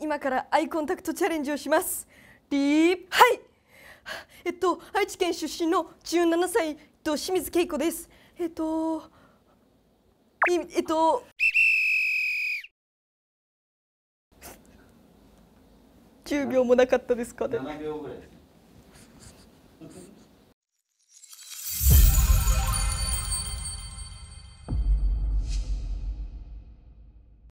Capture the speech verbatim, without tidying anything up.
今からアイコンタクトチャレンジをします。リープ、はい。えっと愛知県出身のじゅうななさい、えっと清水恵子です。えっといえっとじゅうびょうもなかったですかね。 ななびょうぐらいですね。